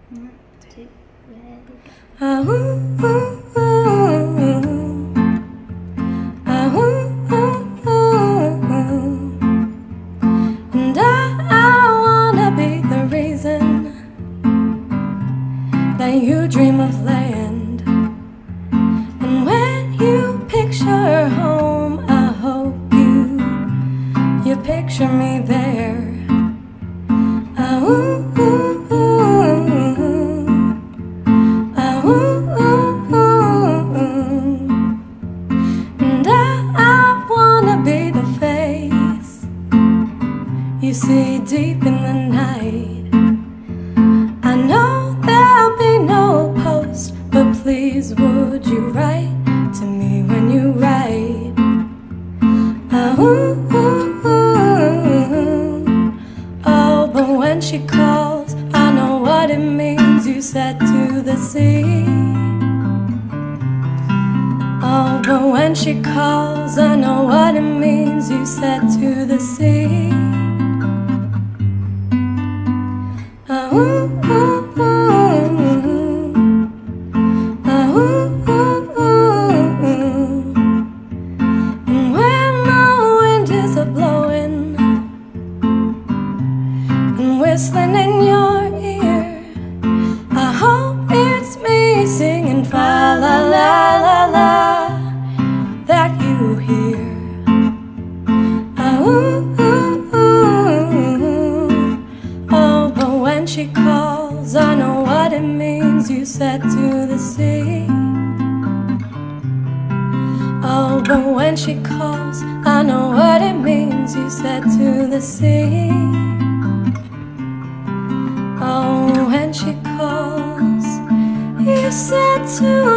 1, 2, ready, go. Ah, ooh, ooh, ooh. Ah, ooh, ooh, ooh. And I wanna be the reason that you dream of land. And when you picture home, I hope you picture me there. Ah, ooh, ooh, ooh. Ah, ooh, ooh, ooh. And I wanna be the face you see deep in the night. I know there'll be no post, but please would you write to me when you write? Ah, ooh, ooh, ooh. Oh, but when she calls, I know what it means. You said to the sea. Oh, but when she calls, I know what it means. You said to the sea. Ah, ooh, ooh, ooh. Ah, ooh, ooh, ooh. And when the wind is a-blowing and whistling in your ear, I hope it's me singing fa la la la la that you hear. Ah, ooh, ooh, ooh. Oh, but when she calls, I know what it means. You said to the sea. Oh, but when she calls, I know what it means. You said to the sea. Oh, when she calls, you said to